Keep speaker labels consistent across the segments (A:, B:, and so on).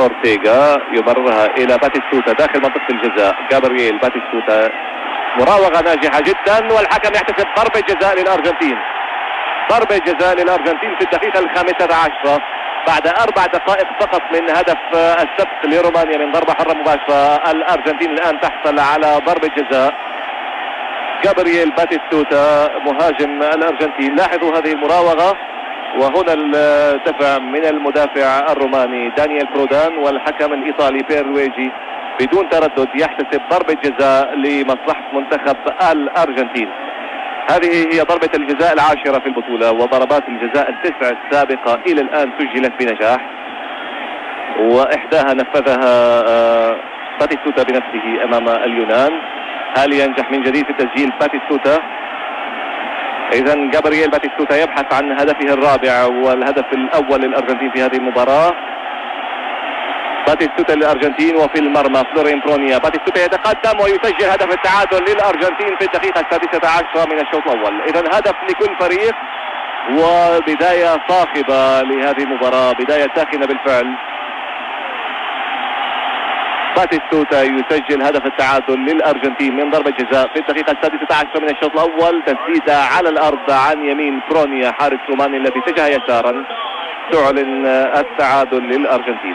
A: اورتيغا يمررها الى باتيستوتا داخل منطقة الجزاء. جابرييل باتيستوتا، مراوغة ناجحة جدا، والحكم يحتسب ضربة جزاء للأرجنتين. ضربة جزاء للأرجنتين في الدقيقة 15 بعد 4 دقائق فقط من هدف السبق لرومانيا من ضربة حرة مباشرة. الأرجنتين الآن تحصل على ضربة جزاء. جابرييل باتيستوتا مهاجم الأرجنتين، لاحظوا هذه المراوغة، وهنا الدفع من المدافع الروماني دانيال برودان، والحكم الإيطالي بيرويجي بدون تردد يحتسب ضربة جزاء لمصلحة منتخب الأرجنتين. هذه هي ضربة الجزاء 10 في البطولة، وضربات الجزاء 9 السابقة إلى الآن سجلت بنجاح، وإحداها نفذها باتيستوتا بنفسه أمام اليونان. هل ينجح من جديد في تسجيل باتيستوتا؟ إذا جابرييل باتيستوتا يبحث عن هدفه الرابع والهدف الأول للأرجنتين في هذه المباراة. باتيستوتا للأرجنتين وفي المرمى فلورين برونيا. باتيستوتا يتقدم ويسجل هدف التعادل للأرجنتين في الدقيقة 16 من الشوط الأول. إذا هدف لكل فريق، وبداية صاخبة لهذه المباراة، بداية ساخنة بالفعل. باتيستوتا يسجل هدف التعادل للأرجنتين من ضربة جزاء في الدقيقة 16 من الشوط الأول، تسديدة على الأرض عن يمين برونيا حارس روماني الذي اتجه يسارا، تعلن التعادل للأرجنتين.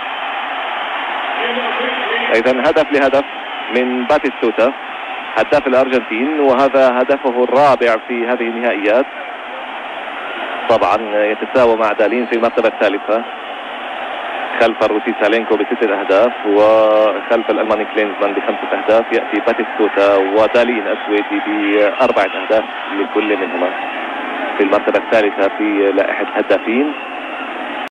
A: إذا هدف لهدف من باتيستوتا هداف الأرجنتين، وهذا هدفه الرابع في هذه النهائيات. طبعا يتساوى مع دالين في المرتبة الثالثة خلف الروسي سالينكو ب6 أهداف، وخلف الألماني كلينزمان ب5 أهداف. يأتي باتيستوتا ودالين السويدي ب4 أهداف لكل منهما في المرتبة الثالثة في لائحة هدافين.